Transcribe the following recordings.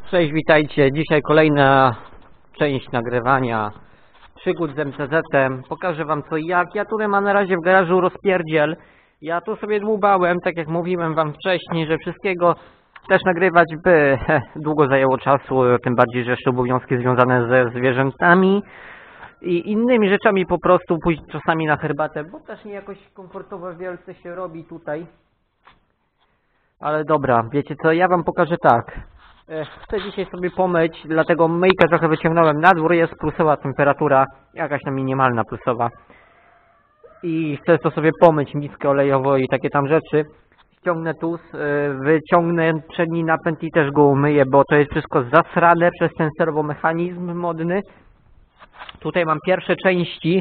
Cześć, witajcie. Dzisiaj kolejna część nagrywania przygód z MTZ-em. Pokażę wam co i jak. Ja tutaj mam na razie w garażu rozpierdziel. Ja tu sobie dłubałem, tak jak mówiłem wam wcześniej, że wszystkiego też nagrywać by długo zajęło czasu, tym bardziej, że jeszcze obowiązki związane ze zwierzętami i innymi rzeczami, po prostu pójść czasami na herbatę, bo też nie jakoś komfortowo wielce się robi tutaj. Ale dobra, wiecie co, ja wam pokażę tak. Chcę dzisiaj sobie pomyć, dlatego myjkę trochę wyciągnąłem na dwór, jest plusowa temperatura, jakaś tam minimalna plusowa. I chcę to sobie pomyć, miskę olejową i takie tam rzeczy. Ściągnę tus, wyciągnę przedni napęd i też go umyję, bo to jest wszystko zasrane przez ten serwomechanizm modny. Tutaj mam pierwsze części,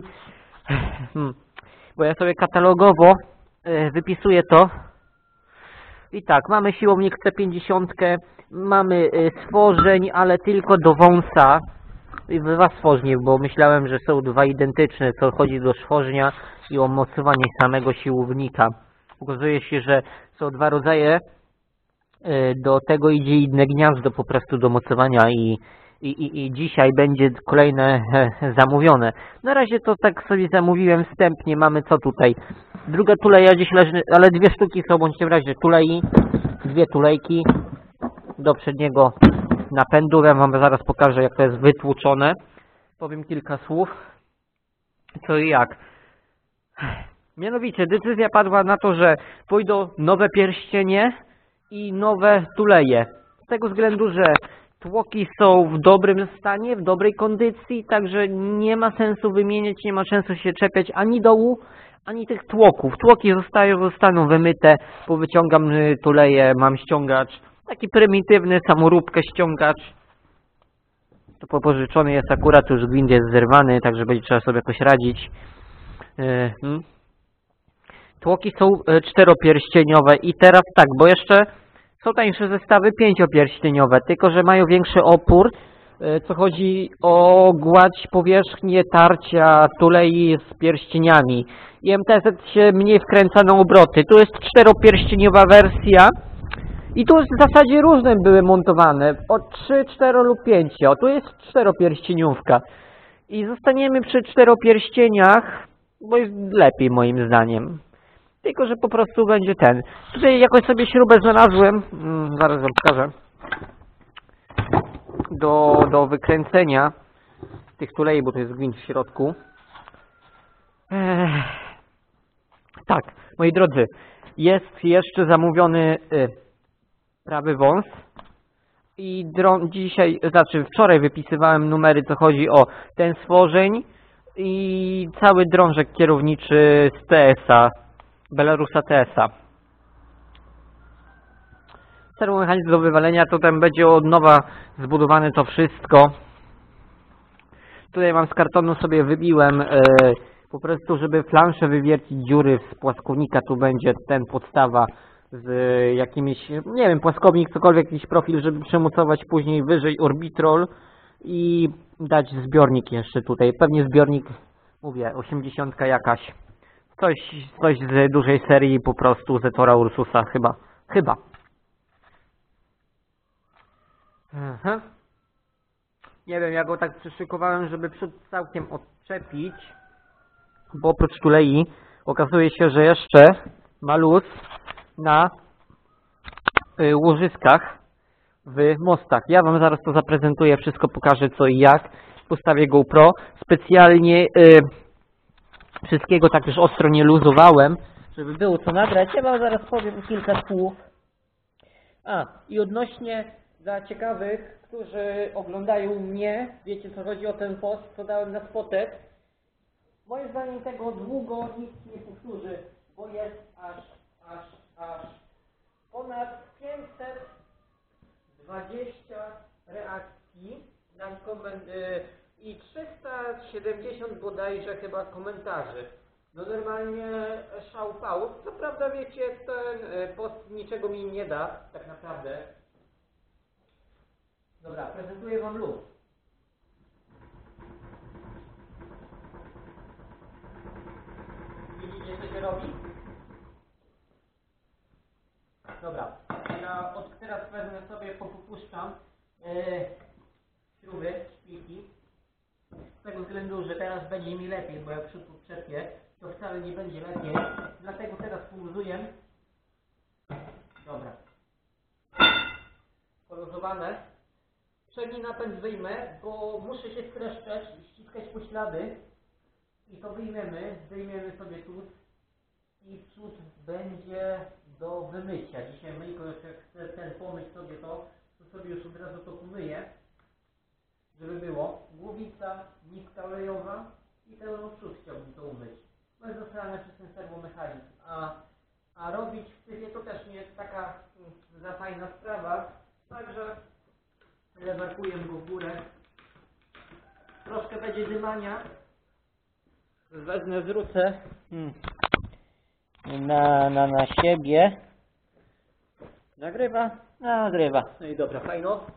bo ja sobie katalogowo wypisuję to. I tak, mamy siłownik C50, mamy stworzeń, ale tylko do wąsa. I dwa stworznie, bo myślałem, że są dwa identyczne, co chodzi do stworznia i o mocowanie samego siłownika. Okazuje się, że są dwa rodzaje, do tego idzie inne gniazdo po prostu do mocowania i dzisiaj będzie kolejne zamówione. Na razie to tak sobie zamówiłem wstępnie, mamy co tutaj? Druga tuleja gdzieś leży, ale dwie sztuki są bądź w razie tulei, dwie tulejki do przedniego napędu. Ja wam zaraz pokażę, jak to jest wytłuczone. Powiem kilka słów co i jak. Mianowicie decyzja padła na to, że pójdą nowe pierścienie i nowe tuleje. Z tego względu, że tłoki są w dobrym stanie, w dobrej kondycji, także nie ma sensu wymieniać, nie ma sensu się czepiać ani dołu, ani tych tłoków. Tłoki zostaną wymyte, powyciągam tuleje, mam ściągacz, taki prymitywny, samoróbkę ściągacz. To popożyczony jest akurat, już gwint jest zerwany, także będzie trzeba sobie jakoś radzić. Tłoki są czteropierścieniowe i teraz tak, bo jeszcze są tańsze zestawy pięciopierścieniowe, tylko że mają większy opór, co chodzi o gładź, powierzchnię tarcia tulei z pierścieniami. I MTZ się mniej wkręca na obroty. Tu jest czteropierścieniowa wersja i tu w zasadzie różne były montowane, od 3, 4 lub 5. O, tu jest czteropierścieniówka. I zostaniemy przy czteropierścieniach, bo jest lepiej moim zdaniem. Tylko że po prostu będzie ten. Tutaj jakoś sobie śrubę znalazłem, zaraz wam pokażę, do wykręcenia tych tulei, bo to jest gwint w środku. Tak, moi drodzy, jest jeszcze zamówiony prawy wąs i dzisiaj, znaczy wczoraj wypisywałem numery, co chodzi o ten stworzeń i cały drążek kierowniczy z TS-a, Belarusa TS-a. Serwomechanizm do wywalenia, to tam będzie od nowa zbudowane to wszystko. Tutaj mam z kartonu sobie wybiłem po prostu, żeby flanszę wywiercić dziury z płaskownika. Tu będzie ten podstawa z jakimiś, nie wiem, płaskownik, cokolwiek, jakiś profil, żeby przemocować później wyżej orbitrol i dać zbiornik jeszcze tutaj. Pewnie zbiornik, mówię, 80 jakaś. Coś z dużej serii po prostu, Zetora Ursusa chyba. Aha. Nie wiem, ja go tak przyszykowałem, żeby przód całkiem odczepić, bo oprócz tulei okazuje się, że jeszcze ma luz na łożyskach w mostach. Ja wam zaraz to zaprezentuję, wszystko pokażę co i jak. Postawię GoPro. Specjalnie wszystkiego tak już ostro nie luzowałem, żeby było co nagrać. Ja wam zaraz powiem kilka słów. I odnośnie dla ciekawych, którzy oglądają mnie, wiecie co chodzi o ten post, co dałem na spotek. Moim zdaniem tego długo nikt nie powtórzy, bo jest aż ponad 520 reakcji na i 370 bodajże chyba komentarzy. No normalnie szał pał. Co prawda wiecie, ten post niczego mi nie da, tak naprawdę. Dobra, prezentuję wam luz. Widzicie co się robi? Dobra, ja od teraz wezmę sobie, popuszczam śruby, szpilki. Z tego względu, że teraz będzie mi lepiej, bo jak przód potrzepię, to wcale nie będzie lepiej. Dlatego teraz poluzuję. Dobra. Poluzowane. Przedni napęd wyjmę, bo muszę się streszczać i ściskać poślady. I to wyjmiemy sobie tu. I przód będzie do wymycia. Dzisiaj myjko, jak chcę ten pomyć sobie to sobie już od razu to umyję, żeby było. Głowica, nitka olejowa i ten przód chciałbym to umyć. No jest zasrane przez ten serwomechanizm. A robić w syfie to też nie jest taka za fajna sprawa. Także lewarkuję go w górę. Troszkę będzie dymania. Wezmę, zwrócę na siebie. Nagrywa? Nagrywa. No i dobra, fajno.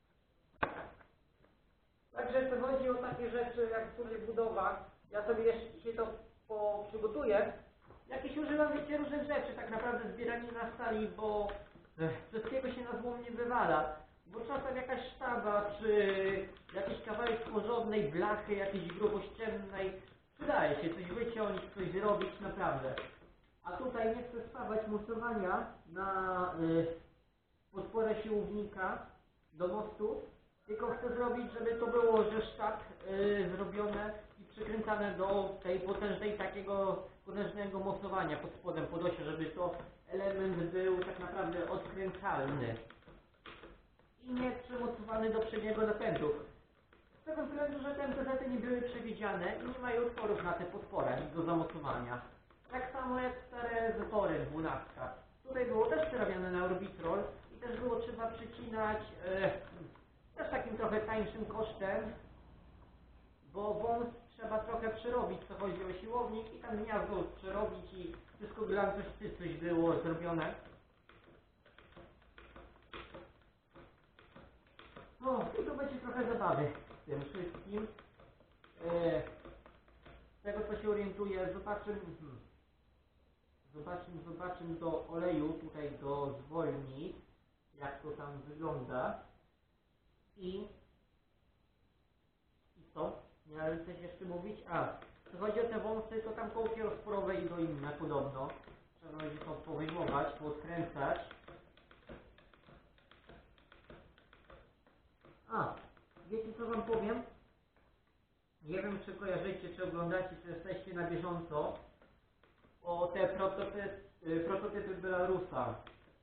Także to chodzi o takie rzeczy jak tutaj budowa. Ja sobie jeszcze się to przygotuję. Jakieś używam, wiecie, różnych rzeczy, tak naprawdę zbieranina stali, bo wszystkiego się na złom nie wywala. Bo czasem jakaś sztaba, czy jakiś kawałek porządnej blachy, jakiejś grubościennej, przydaje się coś wyciąć, coś zrobić, naprawdę. A tutaj nie chcę stawać mocowania na podporę siłownika do mostu, tylko chcę zrobić, żeby to było ze sztab zrobione i przykręcane do tej potężnego mocowania pod spodem podosia, żeby to element był tak naprawdę odkręcalny i nie przymocowany do przedniego napędu. Z tego względu, że te MTZ-y nie były przewidziane i nie mają otworów na te podporę do zamocowania. Tak samo jak stare zatory 12. Tutaj było też przerabiane na orbitrol i też było trzeba przycinać też takim trochę tańszym kosztem, bo wąs trzeba trochę przerobić, co chodzi o siłownik i tam gniazdo przerobić i wszystko dla coś było zrobione. No i to będzie trochę zabawy z tym wszystkim. Z tego co się orientuję, zobaczymy do oleju, tutaj do zwolni, jak to tam wygląda. I co? Miałem coś jeszcze mówić? Co chodzi o te wąsy, to tam kołki rozporowe i do inne podobno. Trzeba będzie to powyjmować, poodkręcać. Wiecie co wam powiem? Nie wiem czy kojarzycie, czy oglądacie, czy jesteście na bieżąco o te prototypy Belarusa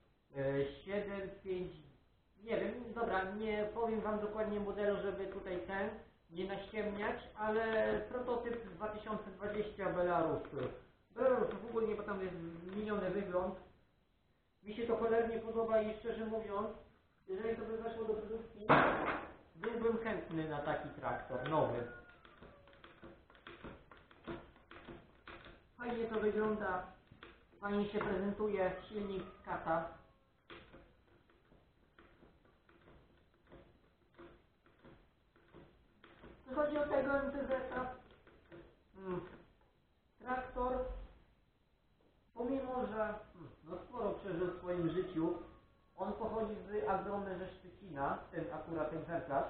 7.5, nie wiem, dobra, nie powiem wam dokładnie modelu, żeby tutaj nie naściemniać, ale prototyp 2020 Belarus. Belarus w ogóle nie, bo tam jest zmieniony wygląd. Mi się to cholernie podoba i szczerze mówiąc, jeżeli to by weszło do produkcji, byłbym chętny na taki traktor nowy. Fajnie to wygląda, fajnie się prezentuje silnik Kata. Co chodzi o tego MTZ-a, traktor, pomimo że sporo przeżył w swoim życiu, on pochodzi z Agromy ze Szczecina, ten akurat egzemplarz.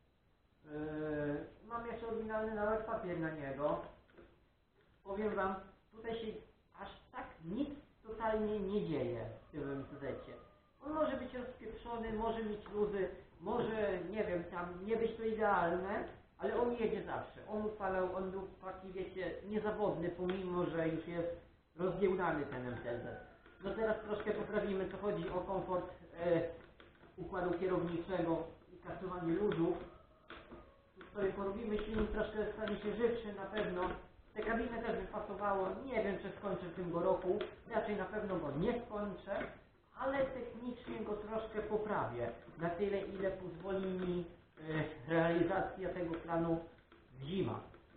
Mam jeszcze oryginalny nawet papier na niego. Powiem wam, tutaj się aż tak nic totalnie nie dzieje w tym MTZ-cie. On może być rozpieprzony, może mieć luzy, może, nie wiem, tam nie być to idealne, ale on jedzie zawsze. On upalał, on był taki, wiecie, niezawodny, pomimo że już jest rozgiełdany ten MTZ. No teraz troszkę poprawimy, co chodzi o komfort układu kierowniczego i kasowanie luzów. Tu sobie porobimy, silnik troszkę stanie się żywszy na pewno. Te kabiny też by pasowało, nie wiem czy skończę w tym roku, raczej na pewno go nie skończę, ale technicznie go troszkę poprawię, na tyle ile pozwoli mi realizacja tego planu w zima.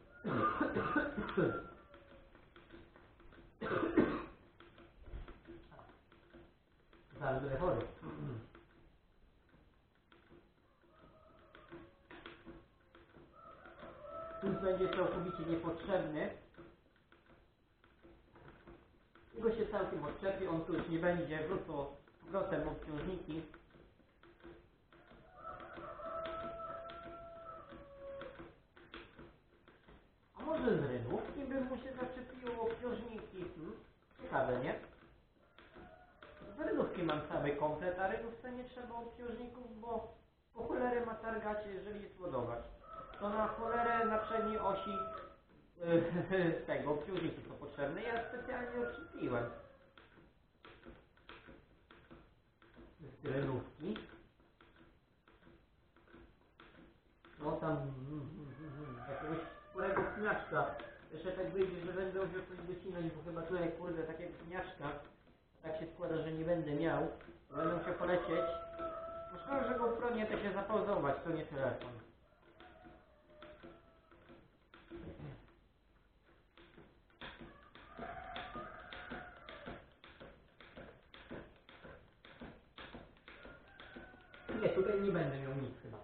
Zaraz będę chory. Tuż będzie całkowicie niepotrzebny. Jego się całkiem odczepi, on tu już nie będzie, wrócą z powrotem obciążniki. radę, nie? Z rynówki mam cały komplet, a rynówce nie trzeba obciążników, bo po cholerę ma targać, jeżeli jest ładować. To na cholerę na przedniej osi tego obciążniki są potrzebne. Ja specjalnie odczepiłem z rynówki. No tam jakiegoś sporego pniaczka. Jeszcze tak wyjdzie, że będę musiał coś wycinać, bo chyba tutaj kurde takiego pniaczka. Tak się składa, że nie będę miał. Będę musiał polecieć. No szkoda, że GoPro nie da się zapauzować, to nie telefon. Nie, tutaj nie będę miał nic chyba.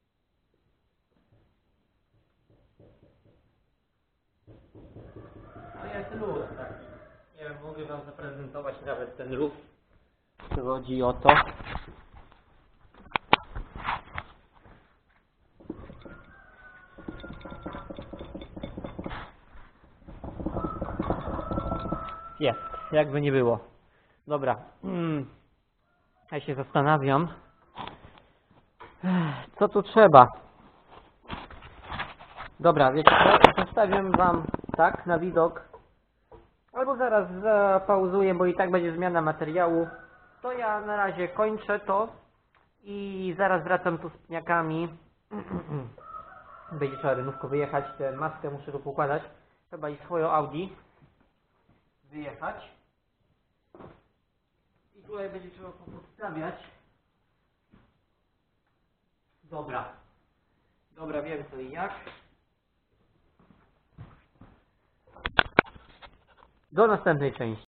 Ale jest luz taki. Nie wiem, mogę wam zaprezentować nawet ten luz. Chodzi o to. Jest, jakby nie było. Dobra. Ja się zastanawiam, co tu trzeba. Dobra, wiecie co? Zostawiam wam tak na widok. Albo zaraz zapauzuję, bo i tak będzie zmiana materiału. To ja na razie kończę to i zaraz wracam tu z pniakami. Będzie trzeba rynówko wyjechać, tę maskę muszę tu pokładać. Chyba i swoją Audi wyjechać. I tutaj będzie trzeba podstawiać. Dobra. Dobra, wiem co i jak. Do następnej części.